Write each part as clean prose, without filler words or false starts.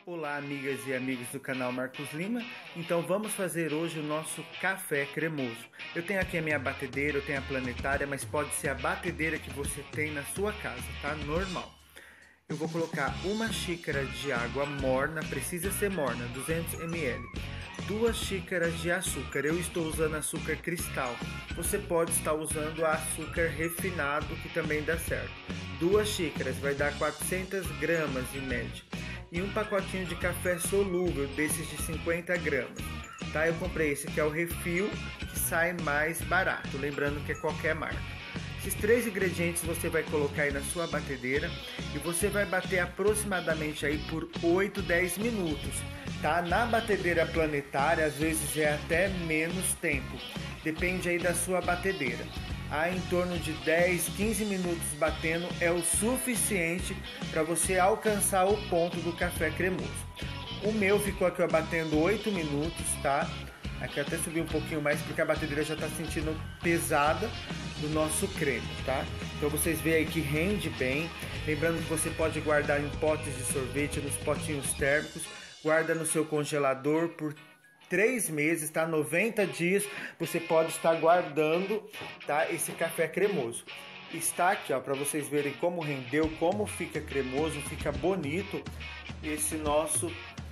Olá, amigas e amigos do canal Marcos Lima. Então vamos fazer hoje o nosso café cremoso. Eu tenho aqui a minha batedeira, eu tenho a planetária, mas pode ser a batedeira que você tem na sua casa, tá? Normal. Eu vou colocar uma xícara de água morna, precisa ser morna, 200 ml. 2 xícaras de açúcar, eu estou usando açúcar cristal. Você pode estar usando açúcar refinado, que também dá certo. 2 xícaras, vai dar 400 gramas em média. E um pacotinho de café solúvel, desses de 50 gramas. Tá? Eu comprei esse que é o refil, que sai mais barato, lembrando que é qualquer marca. Esses 3 ingredientes você vai colocar aí na sua batedeira e você vai bater aproximadamente aí por 8, 10 minutos. Tá? Na batedeira planetária, às vezes é até menos tempo, depende aí da sua batedeira. Em torno de 10, 15 minutos batendo é o suficiente para você alcançar o ponto do café cremoso. O meu ficou aqui batendo 8 minutos, tá? Aqui eu até subi um pouquinho mais porque a batedeira já está sentindo pesada do nosso creme, tá? Então vocês veem aí que rende bem. Lembrando que você pode guardar em potes de sorvete, nos potinhos térmicos. Guarda no seu congelador por 3 meses, tá? 90 dias você pode estar guardando, tá? Esse café cremoso. Está aqui, ó, para vocês verem como rendeu, como fica cremoso, fica bonito esse nosso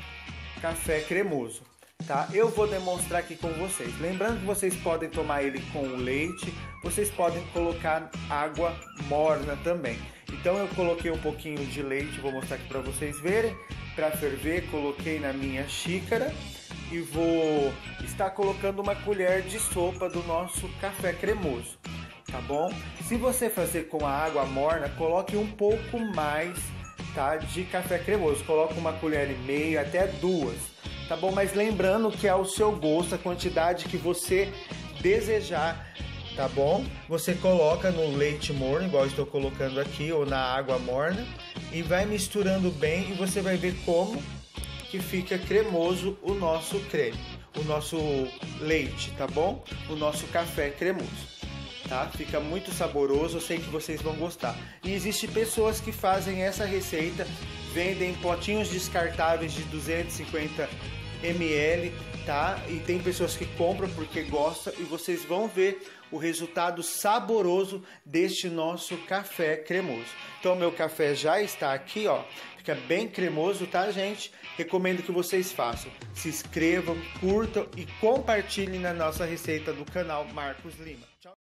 café cremoso, tá? Eu vou demonstrar aqui com vocês. Lembrando que vocês podem tomar ele com leite, vocês podem colocar água morna também. Então eu coloquei um pouquinho de leite, vou mostrar aqui para vocês verem, para ferver, coloquei na minha xícara. E vou estar colocando uma colher de sopa do nosso café cremoso, tá bom? Se você fazer com a água morna, coloque um pouco mais, tá, de café cremoso. Coloque 1,5 colher, até 2, tá bom? Mas lembrando que é ao seu gosto, a quantidade que você desejar, tá bom? Você coloca no leite morno, igual eu estou colocando aqui, ou na água morna, e vai misturando bem e você vai ver como que fica cremoso o nosso creme, o nosso leite, tá bom? O nosso café cremoso, tá? Fica muito saboroso, eu sei que vocês vão gostar. E existem pessoas que fazem essa receita, vendem potinhos descartáveis de 250 ml, tá? E tem pessoas que compram porque gostam e vocês vão ver o resultado saboroso deste nosso café cremoso. Então meu café já está aqui, ó. Fica bem cremoso, tá, gente? Recomendo que vocês façam. Se inscrevam, curtam e compartilhem na nossa receita do canal Marcos Lima. Tchau!